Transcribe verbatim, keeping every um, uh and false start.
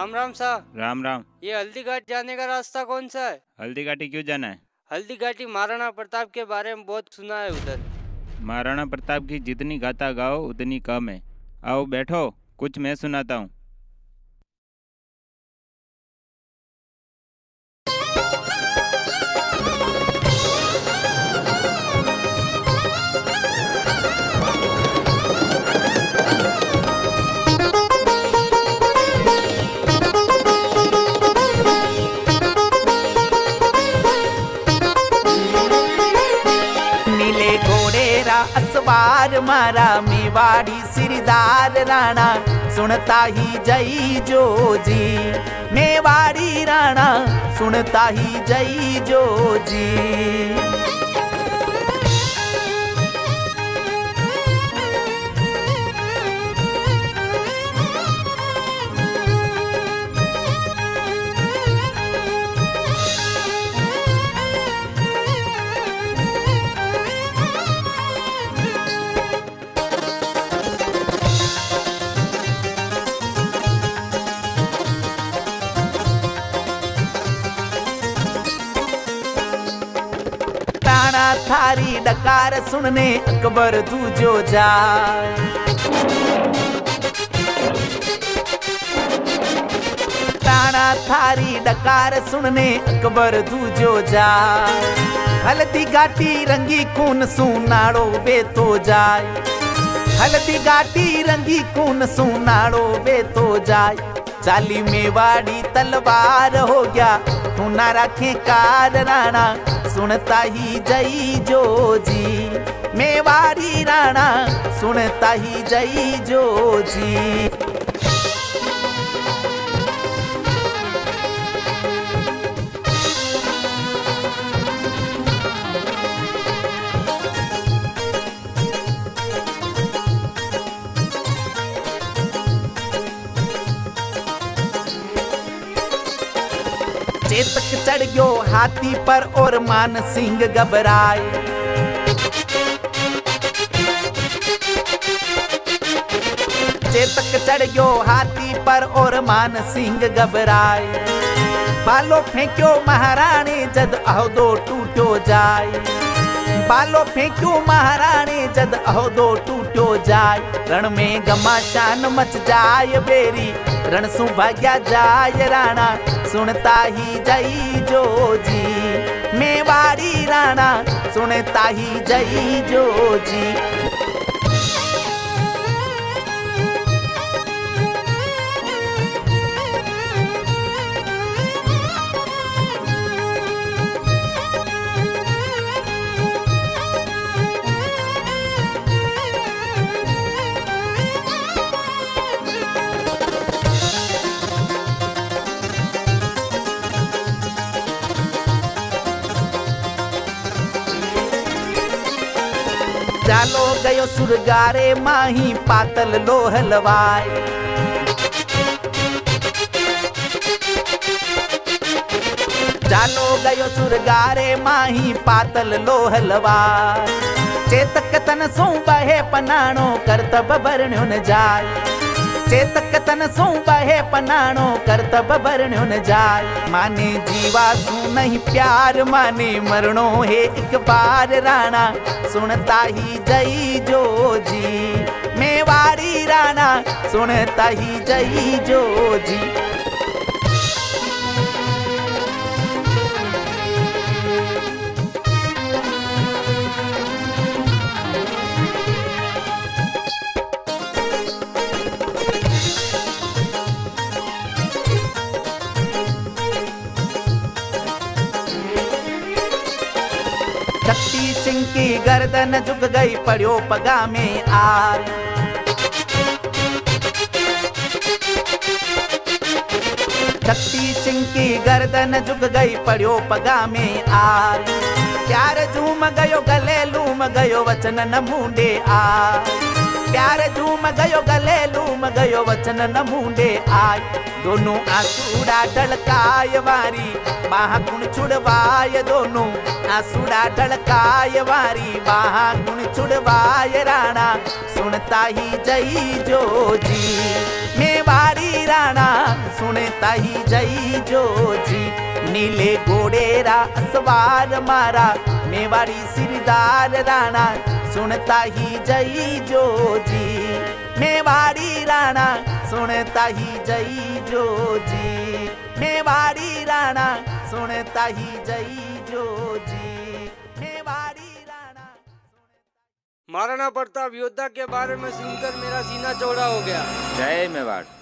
राम राम साहब। राम राम। ये हल्दी घाट जाने का रास्ता कौन सा है? हल्दी घाटी क्यों जाना है? हल्दी घाटी महाराणा प्रताप के बारे में बहुत सुना है उधर। महाराणा प्रताप की जितनी गाथा गाओ उतनी कम है। आओ बैठो, कुछ मैं सुनाता हूँ। असवार मारा मेवाड़ी सिरदार राणा सुनता ही जई जो जी। मेवाड़ी राणा सुनता ही जई जो जी। थारी डकार सुनने अकबर तू जो जाए। ताना थारी डकार सुनने अकबर तू जो जाए। हल्दी घाटी रंगी खून सुनाड़ो बे तो जाए। हल्दी घाटी रंगी खून सुनाड़ो बे तो जाए। चाली मेवाड़ी तलवार हो गया खूना रखे कार राणा सुनता ही जई जो जी। मेवाड़ी राणा सुनता ही जई जो जी। चेतक चढ़ गयो हाथी पर और मान सिंह घबराए। चेतक चढ़ गयो हाथी पर और मान सिंह घबराए। बालो फेंक्यो महाराणी जद अहदो टूटो जाए। बालो फेंक्यो महाराणी जद अहदो टूटो जाए। रण में घमासान मच जाए बेरी रण सु भाग्या जाय राणा सुनता ही जई जो जी। मेवाड़ी राणा सुनता ही जई जो जी। चालो गयो सुरगारे माही पातल लोहलवाए। चालो गयो सुरगारे माही पातल लोहलवाए। चेतक तन सो बहे पनाणो करतब भरणो न जाए। चेतक तन सो बहे पनाणो करतब भरणो न जाए। माने जीवा सू नहीं प्यार माने मरणो है एक बार राणा सुनता ही जई जो जी। मेवाड़ी राणा सुनता ही जई जो जी। शक्ति सिंह की गर्दन झुक गई पड़ो पगा में आय। शक्ति सिंह की गर्दन झुक गई पड़ो पगा में आय। प्यार झूम गयो गले लूम गयो वचन न मुंडे आय। प्यार झूम गयो गले लूम गयो वचन न मुंडे आय। दोनों आंसुड़ा ढलकाय वारी बाह गुण छुड़वाय। दोनों आंसुड़ा ढलकाय वारी बाह गुण छुड़वाय राणा सुनता ही जई जो जी। मेवाड़ी राणा सुनता ही जई जो जी, नीले घोड़े रा सवार मारा मेवाड़ी सिरदार राणा सुनता ही जई जो जी, मेवाड़ी राणा सुनता ही जई जो जी, मेवाड़ी राणा सुनता ही जई जो जी, मेवाड़ी राणा। महाराणा प्रताप योद्धा के बारे में सुनकर मेरा सीना चौड़ा हो गया। जय मेवाड़।